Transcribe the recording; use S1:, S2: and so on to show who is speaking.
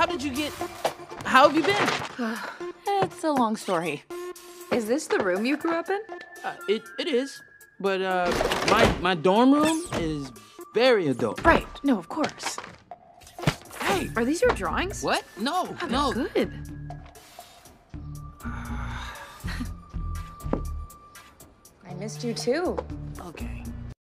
S1: How have you been?
S2: It's a long story.
S3: Is this the room you grew up in?
S1: It is, but my dorm room is very adult.
S3: Right. No, of course.
S1: Hey,
S3: Are these your drawings?
S1: what? No,
S3: Oh,
S1: no.
S3: they're good.
S4: I missed you too.